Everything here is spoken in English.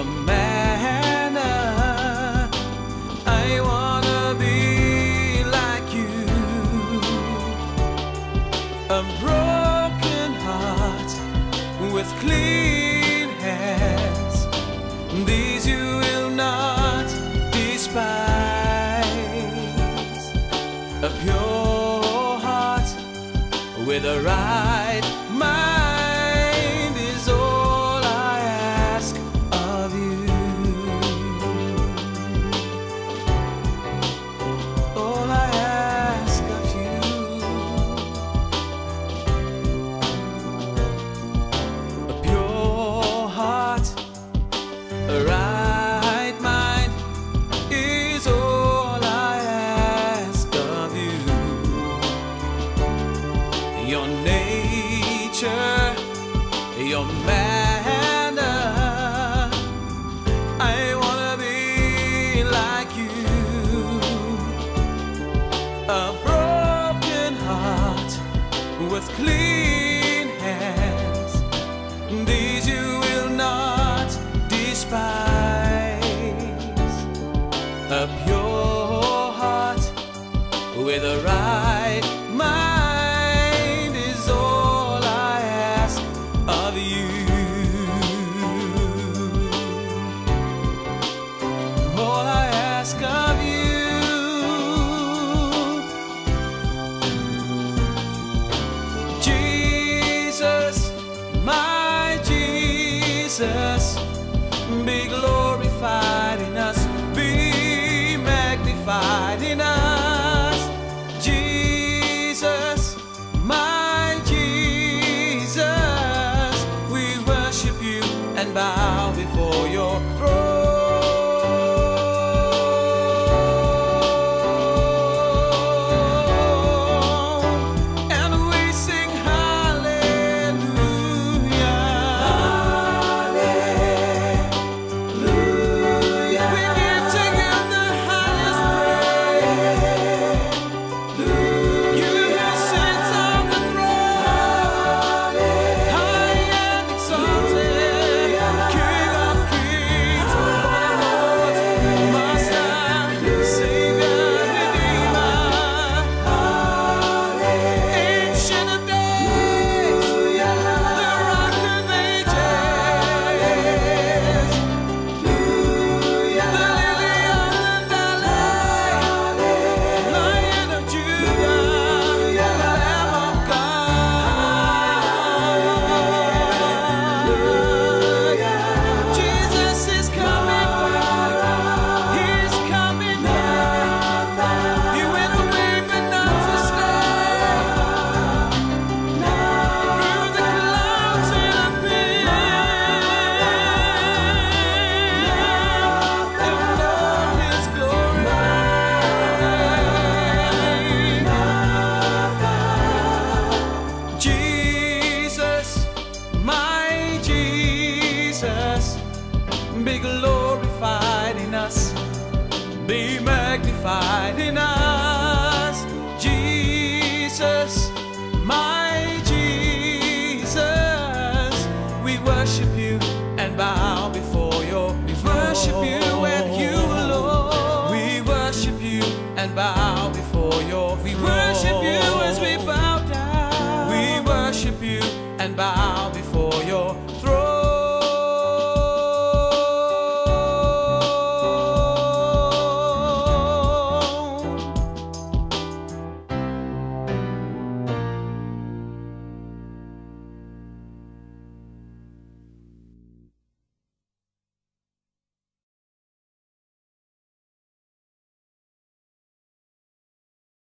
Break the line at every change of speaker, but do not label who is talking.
manner. I wanna be like you. A broken heart with clean hands, these you will not despise. A pure heart with a right mind is all I ask of you. All I ask of you. A pure heart, a right mind is all I ask of you. Your nature, your manner, I wanna be like you. A broken heart with clean hands, these you will not despise. A pure heart with a right mind is all I ask of you. All I ask of you. Jesus, my Jesus, be glorified in us, be magnified in us. Jesus, my Jesus, we worship you and bow before your throne. And we sing hallelujah. Hallelujah. We give to you the highest praise. You who sits on the throne, high and exalted, King of kings, Lord of lords, Master, Savior, Redeemer, Ancient of days, the Rock of ages, the Lily of the Valley, Lion of Judah, Lamb of God. Jesus is coming back. He's coming back. He went away but not to stay. Through the clouds he'll appear. And Lord his glory. Jesus, my Jesus, be glorified in us, be magnified in us. Jesus, my Jesus, we worship you and bow before your throne. We worship you and you alone. We worship you and bow before your throne.